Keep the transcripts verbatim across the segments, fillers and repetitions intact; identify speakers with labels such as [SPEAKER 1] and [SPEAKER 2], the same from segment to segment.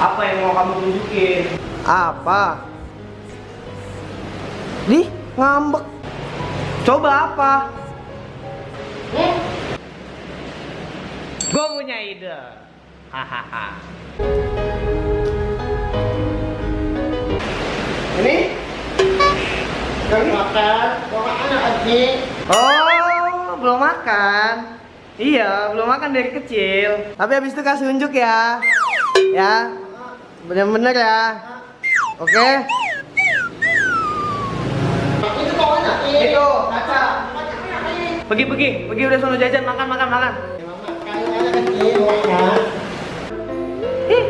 [SPEAKER 1] Apa yang mau kamu tunjukin?
[SPEAKER 2] Apa? Nih, ngambek. Coba apa?
[SPEAKER 1] Hmm?
[SPEAKER 2] Gue punya ide. Hahaha.
[SPEAKER 1] Ini? Belum makan? Mau makan lagi?
[SPEAKER 2] Oh, belum makan. Iya, belum makan dari kecil. Tapi habis itu kasih unjuk ya. Ya, bener-bener ya. Oke?
[SPEAKER 1] Itu kemana?
[SPEAKER 2] Itu, kaca.
[SPEAKER 1] Makan
[SPEAKER 2] Pergi, pergi, pergi udah sono jajan, makan, makan, makan.
[SPEAKER 1] kecil ya.
[SPEAKER 2] Ih.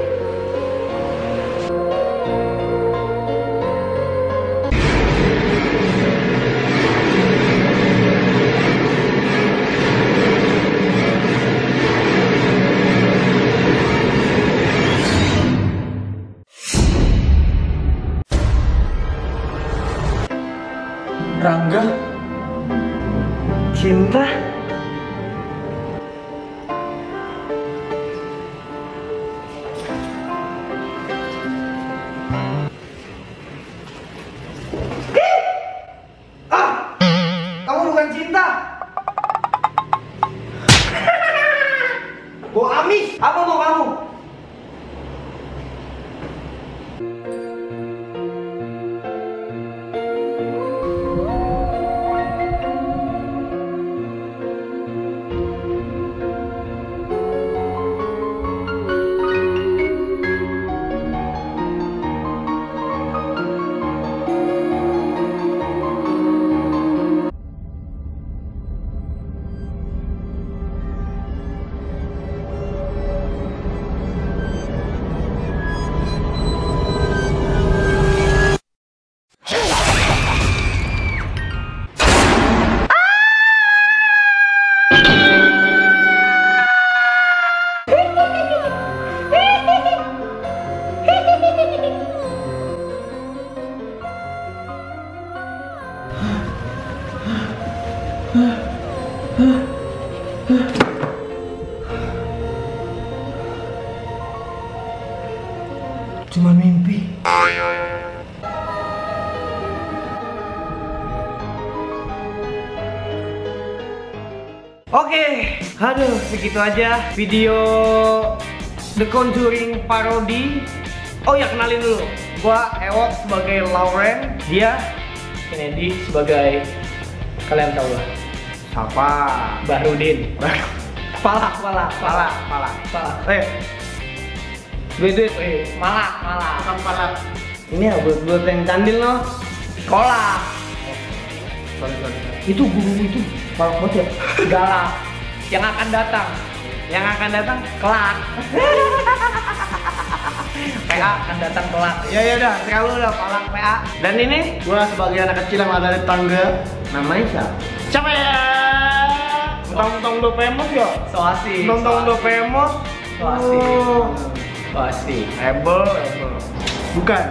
[SPEAKER 3] Rangga,
[SPEAKER 2] Cinta. Ah, kamu bukan cinta. Gua amis. Apa mau kamu?
[SPEAKER 3] cuma mimpi.
[SPEAKER 2] Oke, aduh segitu aja video The Conjuring parodi. Oh ya, kenalin dulu, gua Ewok sebagai Lauren, dia
[SPEAKER 1] Kennedy sebagai kalian tahu lah.
[SPEAKER 2] siapa?
[SPEAKER 1] Bahrudin.
[SPEAKER 2] Palak, palak, palak, palak, palak. Eh, duit, duit,
[SPEAKER 1] Wih, malak, malak.
[SPEAKER 2] makan palak. Ini ya buat buat yang candil no, sekolah.
[SPEAKER 1] Sorry, sorry, sorry.
[SPEAKER 2] Itu guru itu palak banget ya.
[SPEAKER 1] Galak. Yang akan datang.
[SPEAKER 2] Yang akan datang
[SPEAKER 1] Kelak. P A akan datang kelak.
[SPEAKER 2] ya ya udah, selalu udah palak P A. Dan ini
[SPEAKER 1] Gua sebagai anak kecil yang ada di tangga.
[SPEAKER 2] namanya siapa?
[SPEAKER 1] Siapa ya?
[SPEAKER 2] Tong-tong do famous ya?
[SPEAKER 1] Soasi.
[SPEAKER 2] Tong-tong do famous.
[SPEAKER 1] Soasi.
[SPEAKER 2] Oh.
[SPEAKER 1] Soasi.
[SPEAKER 2] Rebel, rebel.
[SPEAKER 1] Bukan.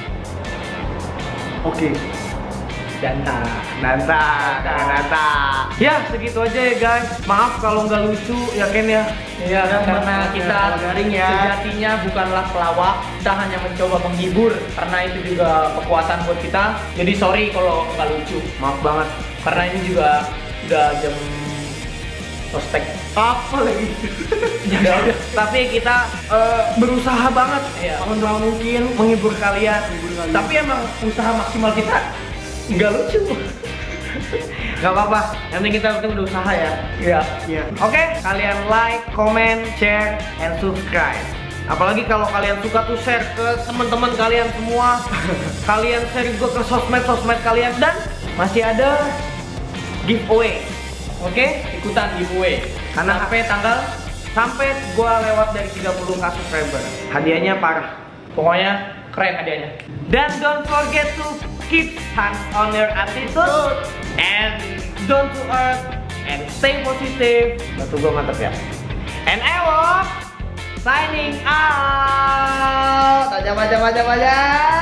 [SPEAKER 2] Oke.
[SPEAKER 1] Danta.
[SPEAKER 2] Nanta, Nanta. Ya segitu aja ya guys. Maaf kalau nggak lucu ya Ken ya.
[SPEAKER 1] Iya,
[SPEAKER 2] Ya,
[SPEAKER 1] karena
[SPEAKER 2] maaf,
[SPEAKER 1] kita
[SPEAKER 2] ya, garing ya.
[SPEAKER 1] sejatinya bukanlah pelawak, kita hanya mencoba menghibur karena itu juga kekuatan buat kita. Jadi sorry kalau nggak lucu,
[SPEAKER 2] Maaf banget.
[SPEAKER 1] karena ini juga udah jam prospek.
[SPEAKER 2] Apa lagi?
[SPEAKER 1] Ya udah.
[SPEAKER 2] Tapi kita eh, berusaha banget
[SPEAKER 1] Iya.
[SPEAKER 2] maksimal mungkin menghibur kalian.
[SPEAKER 1] Tapi emang usaha maksimal kita nggak lucu.
[SPEAKER 2] Gak apa-apa, yang penting kita penting udah usaha ya.
[SPEAKER 1] Iya.
[SPEAKER 2] Iya. Oke, kalian like, comment, share, and subscribe. Apalagi kalau kalian suka tuh share ke teman-teman kalian semua. Kalian share juga ke sosmed-sosmed kalian, dan masih ada giveaway. Oke?
[SPEAKER 1] Ikutan giveaway.
[SPEAKER 2] Karena
[SPEAKER 1] Sampai tanggal,
[SPEAKER 2] sampai gua lewat dari tiga puluh k subscriber. Hadiahnya parah.
[SPEAKER 1] pokoknya keren hadiahnya.
[SPEAKER 2] Dan don't forget to keep hands on your attitude and don't to earth and stay positive. Batu gua mantep ya. And Ewok signing out. Aja aja aja aja.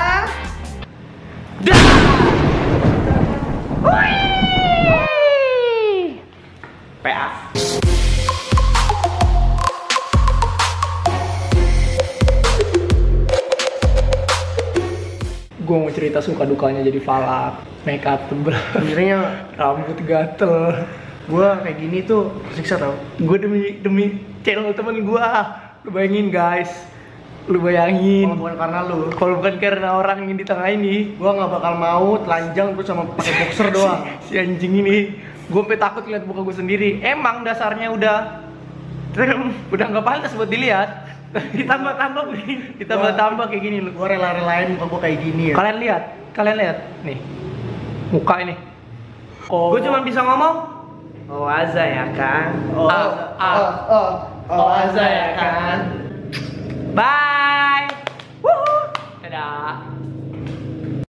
[SPEAKER 2] Dah. Wih. P A.
[SPEAKER 1] gue mau cerita suka dukanya jadi falak, make up tebel,
[SPEAKER 2] Sebenarnya
[SPEAKER 1] rambut gatel.
[SPEAKER 2] gue kayak gini tuh siksa tau.
[SPEAKER 1] Gue demi demi channel temen gue. Lu bayangin guys, lu bayangin.
[SPEAKER 2] Kalau bukan karena lu,
[SPEAKER 1] Kalau bukan karena orang yang di tengah ini,
[SPEAKER 2] gue nggak bakal mau telanjang terus sama pakai boxer doang.
[SPEAKER 1] si anjing ini, gue sampai takut lihat muka gue sendiri. Emang dasarnya udah, udah nggak pantas buat dilihat.
[SPEAKER 2] Ditambah-tambah begini.
[SPEAKER 1] Ditambah-tambah kayak gini lu.
[SPEAKER 2] Gue rela-relain muka gue kayak gini ya.
[SPEAKER 1] Kalian lihat, kalian lihat nih muka ini. Oh,
[SPEAKER 2] Gue cuma bisa ngomong, oh Aza ya kan. Oh,
[SPEAKER 1] Ah, ah.
[SPEAKER 2] oh, oh, oh Aza ya kan.
[SPEAKER 1] Bye. Wuhu. Dadah.